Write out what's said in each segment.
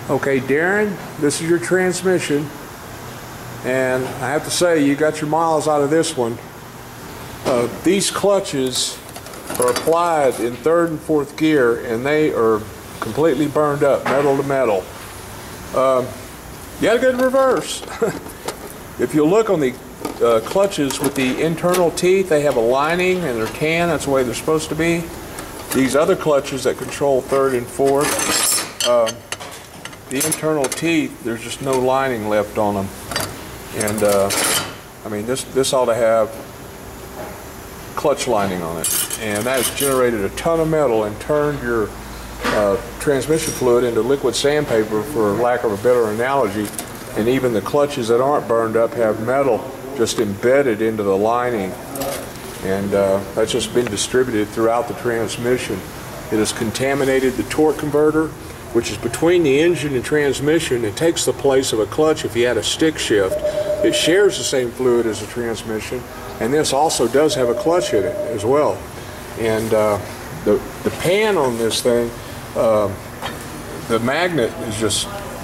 Okay, Darren, this is your transmission, and I have to say you got your miles out of this one. These clutches are applied in third and fourth gear, and they are completely burned up, metal to metal. You gotta go in reverse. If you look on the clutches with the internal teeth, they have a lining and they're tan, that's the way they're supposed to be. These other clutches that control third and fourth, the internal teeth, there's just no lining left on them. And I mean, this ought to have clutch lining on it. And that has generated a ton of metal and turned your transmission fluid into liquid sandpaper, for lack of a better analogy. And even the clutches that aren't burned up have metal just embedded into the lining. And that's just been distributed throughout the transmission. It has contaminated the torque converter, which is between the engine and transmission. It takes the place of a clutch if you had a stick shift. It shares the same fluid as a transmission, and this also does have a clutch in it as well. And the pan on this thing, the magnet is just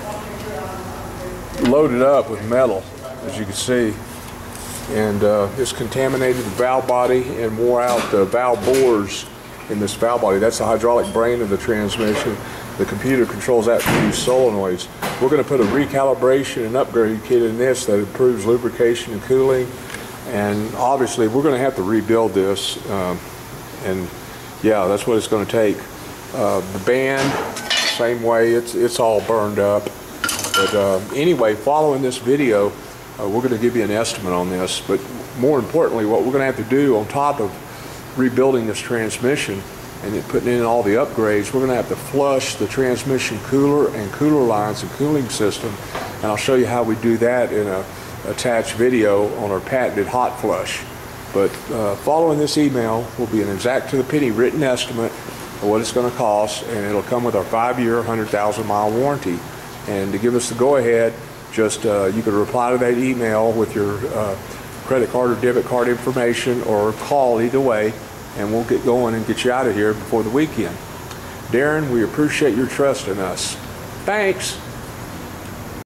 loaded up with metal, as you can see. And this contaminated the valve body and wore out the valve bores in this valve body. That's the hydraulic brain of the transmission. The computer controls that through these solenoids. We're going to put a recalibration and upgrade kit in this that improves lubrication and cooling. And obviously we're going to have to rebuild this. And yeah, that's what it's going to take. The band, same way, it's all burned up. But anyway, following this video, we're going to give you an estimate on this. But more importantly, what we're going to have to do on top of rebuilding this transmission and putting in all the upgrades, we're going to have to flush the transmission cooler and cooler lines and cooling system. And I'll show you how we do that in a attached video on our patented hot flush. But following this email will be an exact to the penny written estimate of what it's going to cost, and it'll come with our 5-year, 100,000-mile warranty. And to give us the go-ahead, just you can reply to that email with your credit card or debit card information, or call, either way, and we'll get going and get you out of here before the weekend. Darren, we appreciate your trust in us. Thanks.